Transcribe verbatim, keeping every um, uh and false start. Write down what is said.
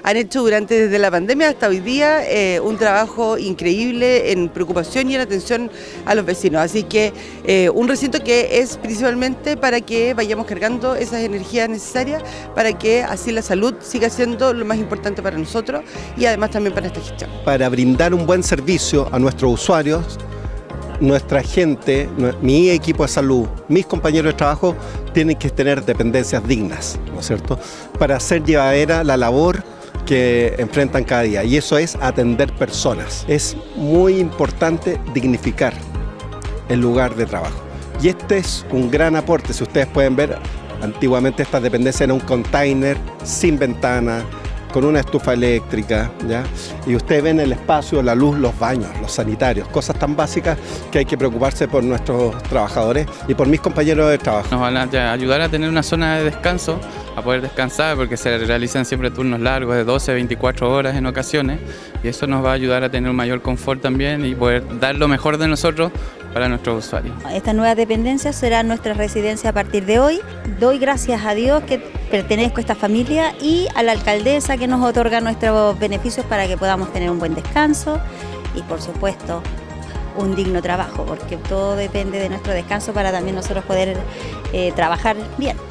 han hecho durante desde la pandemia hasta hoy día eh, un trabajo increíble en preocupación y en atención a los vecinos. Así que eh, un recinto que es principalmente para que vayamos cargando esas energías necesarias para que así la salud siga siendo lo más importante para nosotros y además también para esta gestión. Para brindar un buen servicio a nuestros usuarios, nuestra gente, mi equipo de salud, mis compañeros de trabajo tienen que tener dependencias dignas, ¿no es cierto?, para hacer llevadera la labor que enfrentan cada día, y eso es atender personas. Es muy importante dignificar el lugar de trabajo, y este es un gran aporte. Si ustedes pueden ver, antiguamente estas dependencias eran un container sin ventana, con una estufa eléctrica, ¿ya? Y ustedes ven el espacio, la luz, los baños, los sanitarios, cosas tan básicas que hay que preocuparse por nuestros trabajadores y por mis compañeros de trabajo. Nos van a ayudar a tener una zona de descanso, a poder descansar, porque se realizan siempre turnos largos de doce a veinticuatro horas en ocasiones, y eso nos va a ayudar a tener un mayor confort también y poder dar lo mejor de nosotros para nuestros usuarios. Esta nueva dependencia será nuestra residencia a partir de hoy. Doy gracias a Dios que pertenezco a esta familia y a la alcaldesa que nos otorga nuestros beneficios para que podamos tener un buen descanso y, por supuesto, un digno trabajo, porque todo depende de nuestro descanso para también nosotros poder eh, trabajar bien.